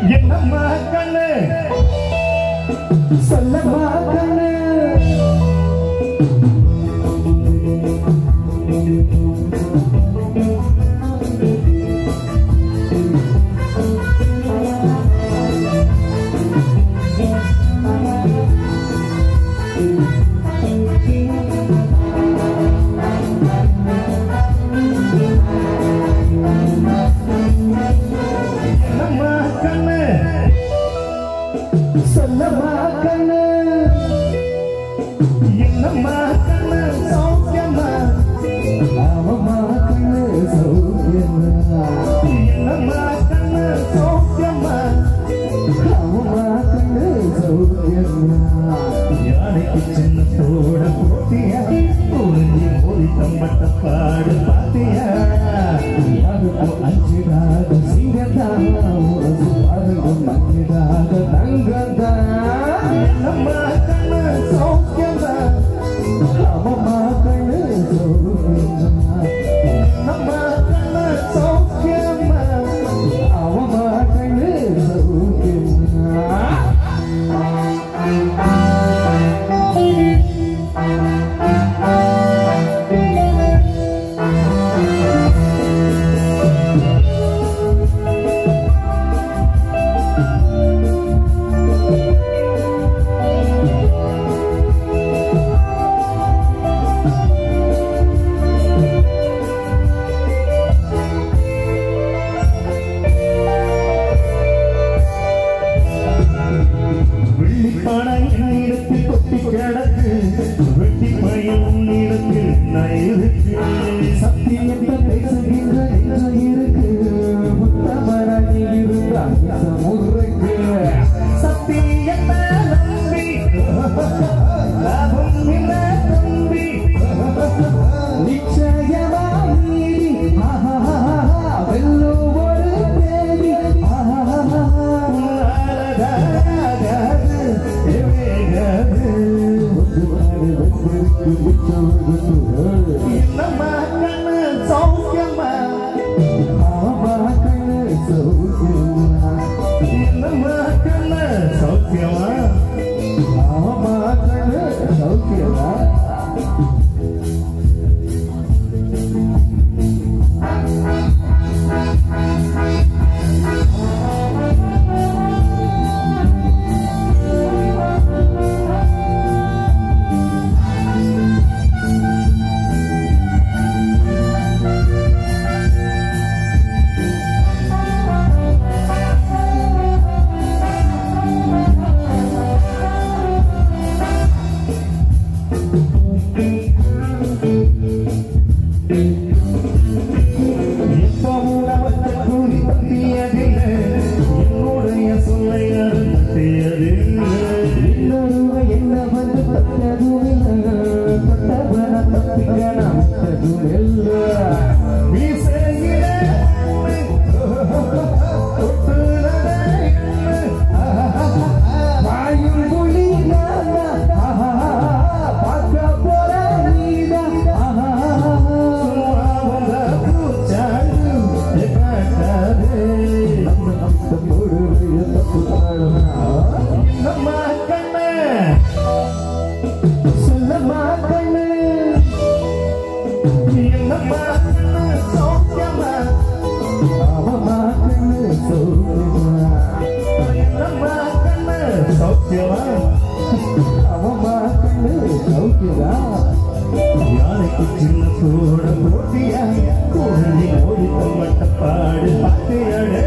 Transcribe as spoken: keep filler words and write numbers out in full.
என்னம்மா கண்ணு சொல்லம்மா கண்ணு சொல்லம்மா கண்ணு என்னம்மா கண்ணு சௌக்கியம்மா அவம்மா கண்ணு சௌக்கியம்மா என்னம்மா கண்ணு சௌக்கியம்மா அவம்மா கண்ணு சௌக்கியம்மா யானைக்கு சின்ன தோட போட்டியா ஒளிஞ்சி மோதி தம்பட்ட பாடு பாத்தியா யாருக்கும் அஞ்சிடாத சிங்கதா உரசு பாருக்கும் மஞ்சிடாத தங்கதா என்னம்மா கண்ணு சௌக்கியமா அவம்மா கண்ணு சௌக்கியமா என்னம்மா கண்ணு சௌக்கியமா அவம்மா கண்ணு சௌக்கியமா வெட்டி பயம் இருக்கு இருக்கு சத்தியத்தை பேசுகின்ற இருக்கு முத்தமரணி இருந்தா முறைக்கு சத்தியத்தை நம்பி லாபம் இல்ல தம்பி நிச்சயமா நீதி வெல்லோ ஒரு தேவி என்னம்மா கண்ணு சௌக்கியமா அவம்மா கண்ணு சௌக்கியமா என்னம்மா கண்ணு சௌக்கியமா அவம்மா கண்ணு சௌக்கியமா யானைக்கு சின்ன சோட போட்டியா கோழி ஓடி தம்பட்ட பாடு பாத்தையாடு